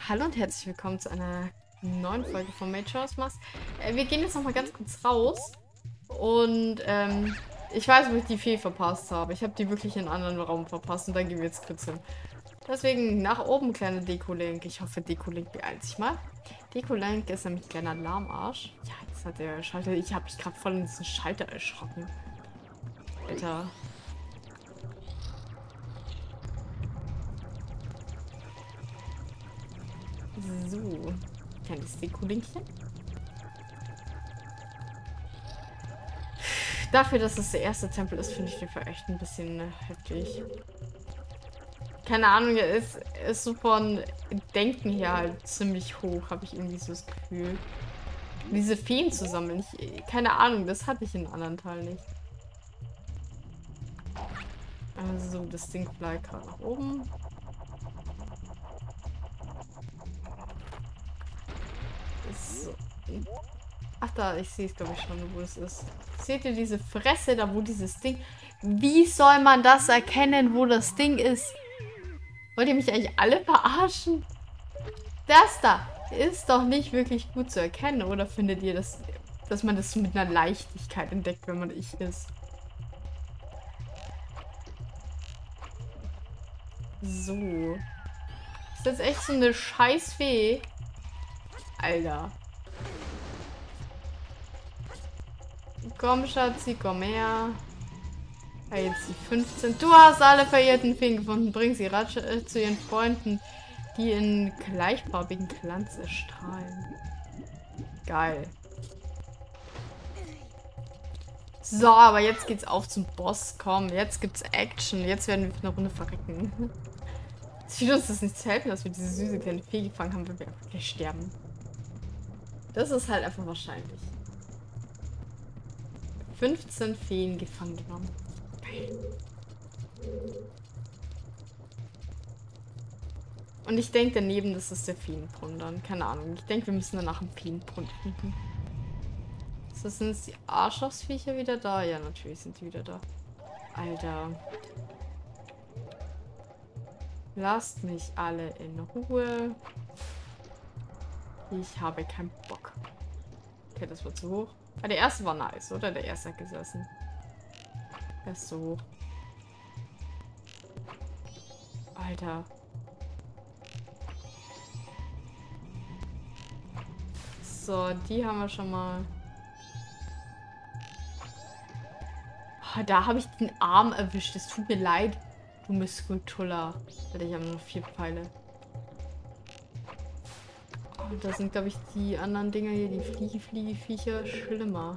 Hallo und herzlich willkommen zu einer neuen Folge von Majora's Mask. Wir gehen jetzt noch mal ganz kurz raus. Und ich weiß, wo ich die Fee verpasst habe. Ich habe die wirklich in einen anderen Raum verpasst und dann gehen wir jetzt kurz hin. Deswegen nach oben, kleine Dekolink. Ich hoffe, Dekolink beeilt sich mal. Dekolink ist nämlich ein kleiner Lahmarsch. Ja, jetzt hat der Schalter. Ich habe mich gerade voll in diesen Schalter erschrocken. Alter. So. Kleines Dekolinkchen. Dafür, dass es der erste Tempel ist, finde ich den Fall echt ein bisschen heftig. Keine Ahnung, er ist so von Denken her halt ziemlich hoch, habe ich irgendwie so das Gefühl. Diese Feen zu sammeln, keine Ahnung, das hatte ich in anderen Teilen nicht. Also, das Ding bleibt gerade nach oben. So. Ach da, ich sehe es glaube ich schon, wo es ist. Seht ihr diese Fresse da, wo dieses Ding... Wie soll man das erkennen, wo das Ding ist? Wollt ihr mich eigentlich alle verarschen? Das da ist doch nicht wirklich gut zu erkennen, oder findet ihr, dass man das mit einer Leichtigkeit entdeckt, wenn man ich ist? So. Ist das echt so eine Scheißfee? Alter. Komm, Schatzi, komm her. Ja, jetzt die 15. Du hast alle verehrten Feen gefunden. Bring sie rasch zu ihren Freunden, die in gleichfarbigen Glanz erstrahlen. Geil. So, aber jetzt geht's auf zum Boss. Komm, jetzt gibt's Action. Jetzt werden wir für eine Runde verrecken. Es wird uns das nichts helfen, dass wir diese süße kleine Fee gefangen haben, wenn wir einfach gleich sterben. Das ist halt einfach wahrscheinlich. 15 Feen gefangen genommen. Geil. Und ich denke daneben, das ist der Feenbrunnen dann. Keine Ahnung. Ich denke, wir müssen danach einen Feenbrunnen finden. So, sind jetzt die Arschlochsviecher wieder da? Ja, natürlich sind die wieder da. Alter. Lasst mich alle in Ruhe. Ich habe keinen Bock. Okay, das war zu hoch. Aber der erste war nice, oder? Der erste hat gesessen. Der ist so hoch. Alter. So, die haben wir schon mal. Oh, da habe ich den Arm erwischt. Es tut mir leid, du Muskultulla. Ich habe nur 4 Pfeile. Oh, da sind, glaube ich, die anderen Dinger hier, die Fliege-Viecher, schlimmer.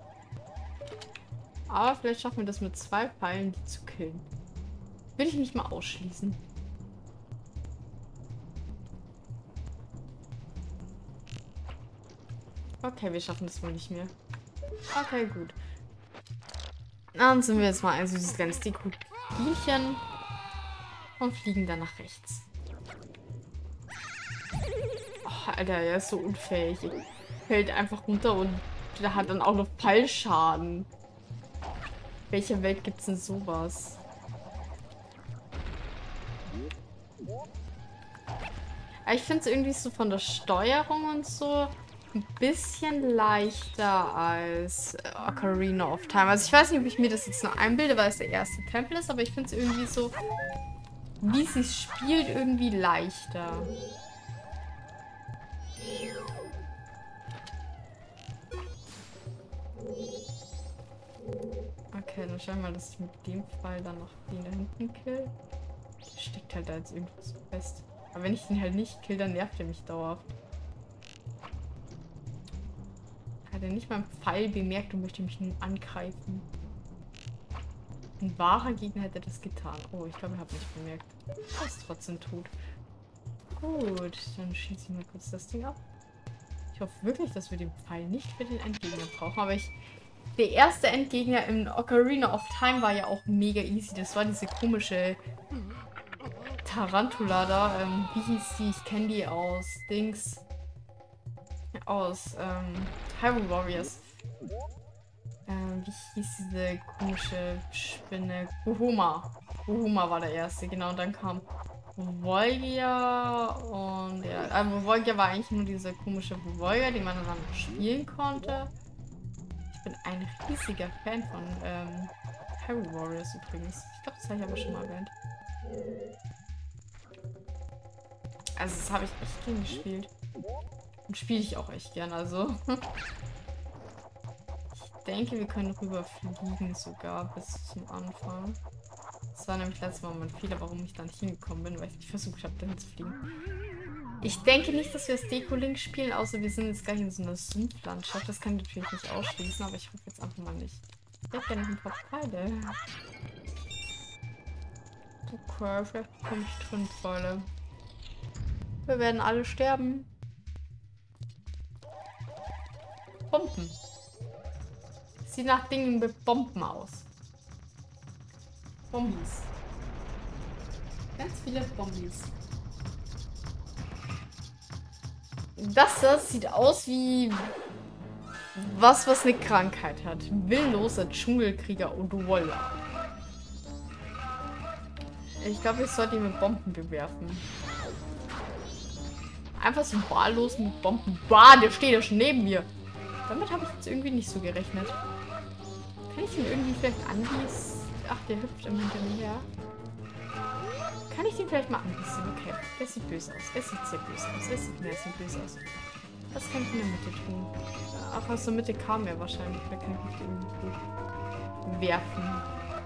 Aber vielleicht schaffen wir das mit 2 Pfeilen, die zu killen. Will ich nicht mal ausschließen. Okay, wir schaffen das wohl nicht mehr. Okay, gut. Dann sind wir jetzt mal ein süßes kleines Dekolinchen und fliegen dann nach rechts. Oh, Alter, er ist so unfähig. Er fällt einfach runter und der hat dann auch noch Fallschaden. Welcher Welt gibt's denn sowas? Aber ich finde es irgendwie so von der Steuerung und so ein bisschen leichter als Ocarina of Time. Also ich weiß nicht, ob ich mir das jetzt nur einbilde, weil es der erste Tempel ist, aber ich finde es irgendwie so, wie sie es spielt, irgendwie leichter. Okay, dann schauen wir mal, dass ich mit dem Pfeil dann noch den da hinten kill. Der steckt halt da jetzt irgendwo so fest. Aber wenn ich den halt nicht kill, dann nervt er mich dauerhaft. Hat er nicht mal einen Pfeil bemerkt und möchte mich nun angreifen. Ein wahrer Gegner hätte das getan. Oh, ich glaube, er hat mich bemerkt. Er ist trotzdem tot. Gut, dann schieße ich mal kurz das Ding ab. Ich hoffe wirklich, dass wir den Pfeil nicht für den Endgegner brauchen. Aber der erste Endgegner in Ocarina of Time war ja auch mega easy. Das war diese komische Tarantula da. Wie hieß die? Ich kenne die aus Dings. Aus Hyrule Warriors. Wie hieß diese komische Spinne? Guhuma. Guhuma war der erste, genau. Und dann kam Volgia und ja, Vovolgia war eigentlich nur diese komische Vovolgia, die man dann spielen konnte. Ich bin ein riesiger Fan von Hyrule Warriors übrigens. Ich glaube, das habe ich aber schon mal erwähnt. Also das habe ich echt gern gespielt. Und spiele ich auch echt gern, also. Ich denke, wir können rüberfliegen sogar bis zum Anfang. Das war nämlich letztes Mal mein Fehler, warum ich da nicht hingekommen bin, weil ich nicht versucht habe, dahin zu fliegen. Ich denke nicht, dass wir das Deko-Link spielen, außer wir sind jetzt gleich in so einer Sumpflandschaft. Das kann ich natürlich nicht ausschließen, aber ich hoffe jetzt einfach mal nicht. Ich hätte gerne ein paar Pfeile. Okay, vielleicht bekomme ich drin Pfeile. Wir werden alle sterben. Bomben. Sieht nach Dingen mit Bomben aus. Bombis. Ganz viele Bombis. Das sieht aus wie was eine Krankheit hat. Willloser Dschungelkrieger Oduwolla. Ich glaube, ich sollte ihn mit Bomben bewerfen. Einfach so wahllos mit Bomben. Bah, der steht ja schon neben mir. Damit habe ich jetzt irgendwie nicht so gerechnet. Kann ich ihn irgendwie vielleicht anbiesen? Ach, der hüpft immer hinter mir her. Kann ich den vielleicht mal anbiesen? Okay, der sieht böse aus. Er sieht sehr böse aus. Er sieht mehr sehr böse aus. Was kann ich in der Mitte tun? Ach, aus der Mitte kam er wahrscheinlich. Da kann ich mich irgendwie gut werfen.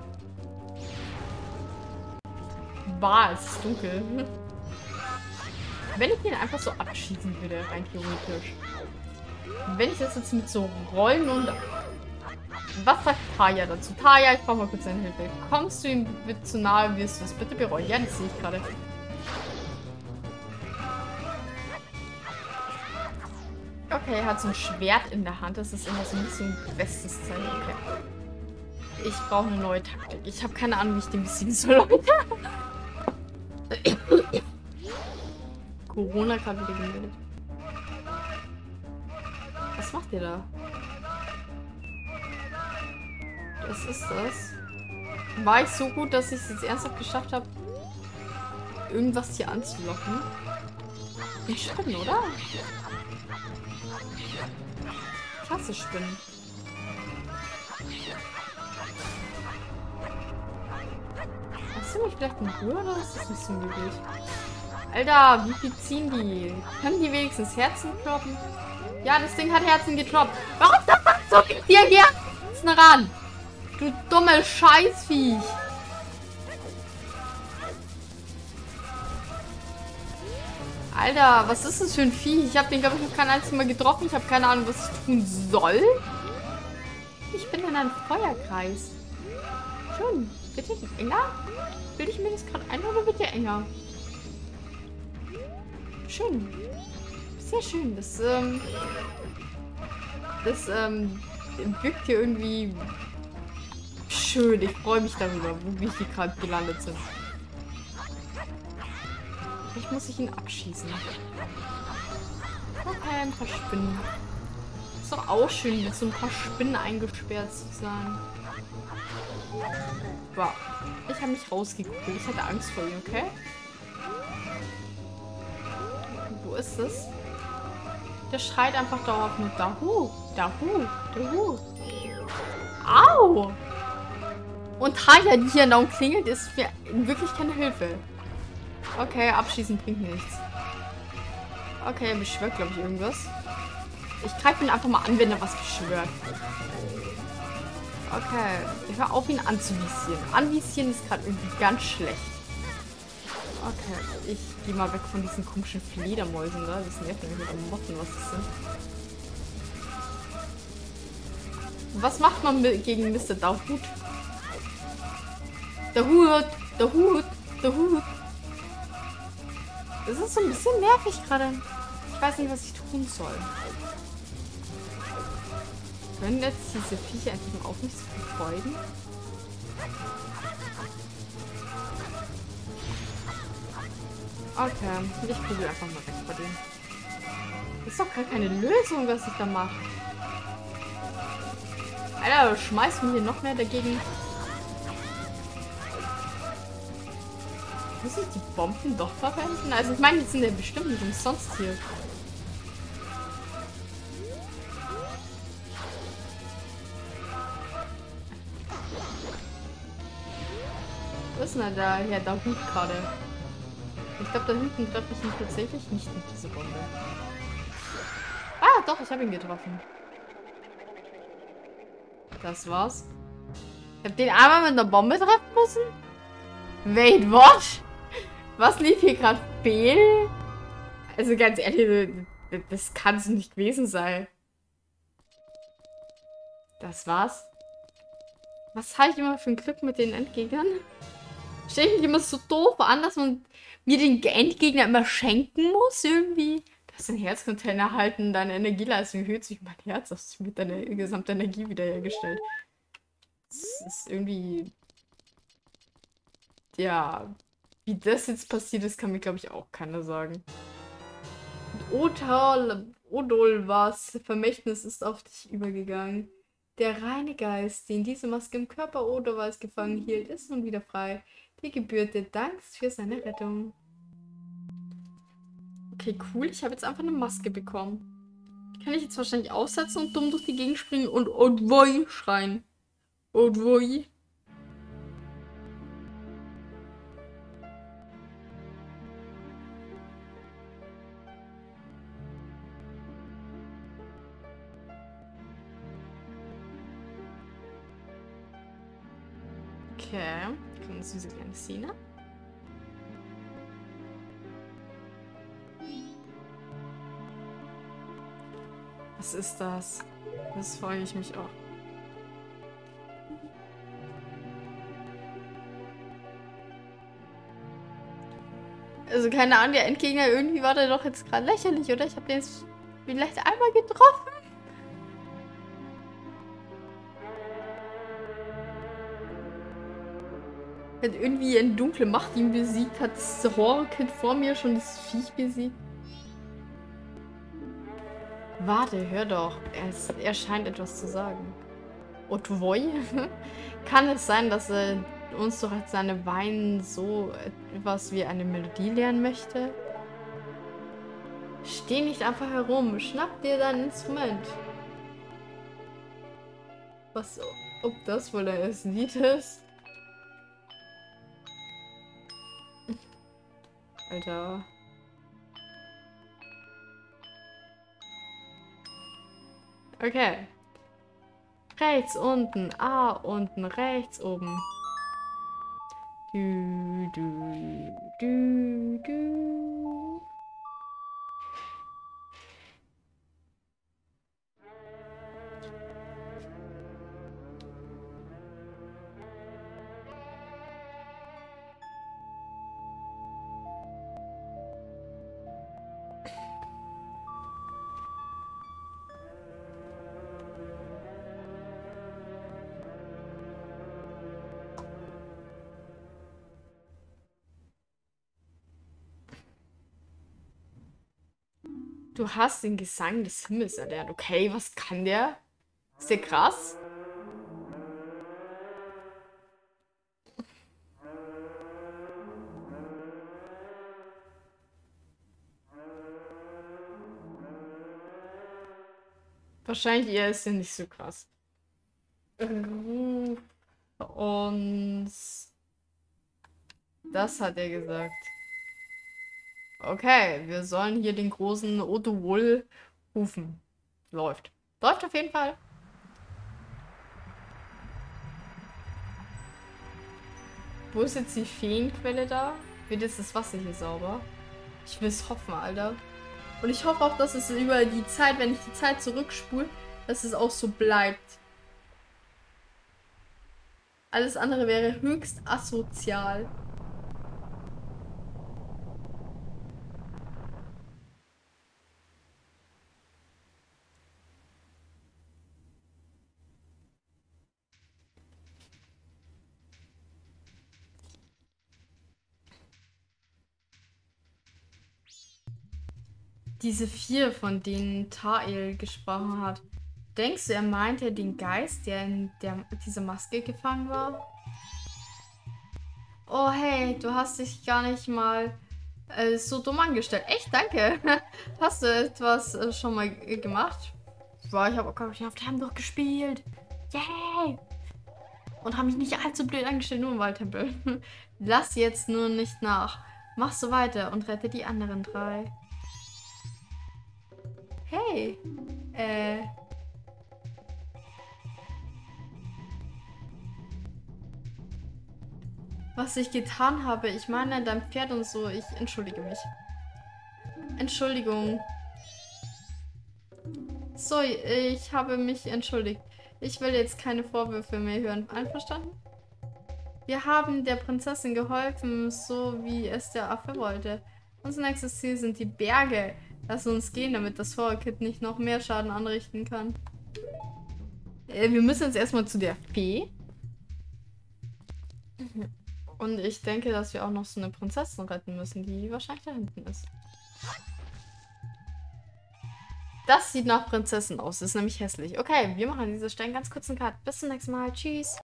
Bah, es ist dunkel. Wenn ich den einfach so abschießen würde, rein theoretisch. Wenn ich das jetzt mit so Rollen und... Was sagt Taya dazu? Taya, ich brauche mal kurz deine Hilfe. Kommst du ihm zu nahe, wirst du es bitte bereuen. Ja, das sehe ich gerade. Okay, er hat so ein Schwert in der Hand. Das ist immer so ein bisschen bestes Zeichen. Okay. Ich brauche eine neue Taktik. Ich habe keine Ahnung, wie ich den besiegen soll, Leute. Corona gerade wieder gemeldet. Was macht ihr da? Was ist das? War ich so gut, dass ich es jetzt ernsthaft geschafft habe, irgendwas hier anzulocken? Ein Spinnen, oder? Ich hasse Spinnen. Hast du mich vielleicht in Ruhe oder ist das nicht so möglich? Alter, wie viel ziehen die? Können die wenigstens Herzen droppen? Ja, das Ding hat Herzen gedroppt. Warum so viel dir Herzen ran? Du dumme Scheißviech. Alter, was ist das für ein Vieh? Ich habe den, glaube ich, noch kein einziges Mal getroffen. Ich habe keine Ahnung, was ich tun soll. Ich bin in einem Feuerkreis. Schön. Wird der enger? Bilde ich mir das gerade ein oder wird der enger? Schön. Sehr schön. Das wirkt hier irgendwie schön. Ich freue mich darüber, wo wir hier gerade gelandet sind. Vielleicht muss ich ihn abschießen. Okay, ein paar Spinnen. Ist doch auch schön, mit so ein paar Spinnen eingesperrt zu sein. Wow. Ich habe mich rausgeguckt. Ich hatte Angst vor ihm, okay? Wo ist es? Der schreit einfach dauernd nur Dahu, Dahu, Dahu. Au! Und Taya, die hier dauernd klingelt, ist für wirklich keine Hilfe. Okay, abschießen bringt nichts. Okay, er beschwört, glaube ich, irgendwas. Ich greife ihn einfach mal an, wenn er was beschwört. Okay, ich höre auf, ihn anzuvisieren. Anvisieren ist gerade irgendwie ganz schlecht. Okay, ich gehe mal weg von diesen komischen Fledermäusen da. Das nervt mich mit Motten, was das sind. Was macht man gegen Mr. Dahut? Dahut, Dahut, Dahut. Das ist so ein bisschen nervig gerade. Ich weiß nicht, was ich tun soll. Können jetzt diese Viecher endlich mal auf mich zu verfolgen? Okay, ich probiere einfach mal weg bei denen. Das ist doch gar keine Lösung, was ich da mache. Alter, schmeißt mich hier noch mehr dagegen. Muss ich die Bomben doch verwenden? Also ich meine, die sind ja bestimmt nicht umsonst hier. Wo ist denn da? Ja, da Hut gerade. Ich glaube, da hinten treffe ich ihn tatsächlich nicht mit dieser Bombe. Ah, doch, ich habe ihn getroffen. Das war's. Ich habe den einmal mit einer Bombe treffen müssen? Wait, what? Was lief hier gerade fehl? Also ganz ehrlich, das kann es nicht gewesen sein. Das war's. Was habe ich immer für ein Glück mit den Endgegnern? Stelle ich mich immer so doof an, dass man mir den Endgegner immer schenken muss irgendwie. Du hast den Herzcontainer halten, deine Energieleistung erhöht sich mein Herz, das wird deine gesamte Energie wiederhergestellt. Das ist irgendwie... Ja, wie das jetzt passiert ist, kann mir, glaube ich, auch keiner sagen. Odol was Vermächtnis ist auf dich übergegangen. Der reine Geist, den diese Maske im Körper Odowals gefangen hielt, ist nun wieder frei. Dir gebührt der Dank für seine Rettung. Okay, cool. Ich habe jetzt einfach eine Maske bekommen. Die kann ich jetzt wahrscheinlich aussetzen und dumm durch die Gegend springen und Odwoi schreien. Odwoi. Okay, eine süße kleine Szene. Was ist das? Das freue ich mich auch. Also keine Ahnung, der Endgegner, irgendwie war der doch jetzt gerade lächerlich, oder? Ich habe den jetzt vielleicht einmal getroffen. Hat irgendwie eine dunkle Macht ihn besiegt, hat das Horror-Kind vor mir schon das Viech besiegt. Warte, hör doch. Er scheint etwas zu sagen. Otvoi? Kann es sein, dass er uns durch seine Weinen so etwas wie eine Melodie lernen möchte? Steh nicht einfach herum. Schnapp dir dein Instrument. Was, ob das wohl ein Lied ist? Alter. Okay. Rechts unten, A unten, rechts oben. Du, du, du, du. Du hast den Gesang des Himmels erlernt. Okay, was kann der? Ist der krass? Wahrscheinlich eher ist der nicht so krass. Und das hat er gesagt. Okay, wir sollen hier den großen Odowol rufen. Läuft. Läuft auf jeden Fall. Wo ist jetzt die Feenquelle da? Wird jetzt das Wasser hier sauber? Ich will es hoffen, Alter. Und ich hoffe auch, dass es über die Zeit, wenn ich die Zeit zurückspule, dass es auch so bleibt. Alles andere wäre höchst asozial. Diese 4, von denen Tael gesprochen hat. Denkst du, er meinte den Geist, der in dieser Maske gefangen war? Oh, hey, du hast dich gar nicht mal so dumm angestellt. Echt, danke. Hast du etwas schon mal gemacht? Boah, ich habe auch gar nicht auf dem durchgespielt. Yay! Und habe mich nicht allzu blöd angestellt, nur im Waldtempel. Lass jetzt nur nicht nach. Mach so weiter und rette die anderen 3. Hey. Äh. Was ich getan habe, ich meine dein Pferd und so, ich entschuldige mich. Entschuldigung. So, ich habe mich entschuldigt. Ich will jetzt keine Vorwürfe mehr hören. Einverstanden? Wir haben der Prinzessin geholfen, so wie es der Affe wollte. Unser nächstes Ziel sind die Berge. Lass uns gehen, damit das Horror-Kid nicht noch mehr Schaden anrichten kann. Wir müssen jetzt erstmal zu der Fee. Und ich denke, dass wir auch noch so eine Prinzessin retten müssen, die wahrscheinlich da hinten ist. Das sieht nach Prinzessin aus. Das ist nämlich hässlich. Okay, wir machen an dieser Stelle einen ganz kurzen Cut. Bis zum nächsten Mal. Tschüss.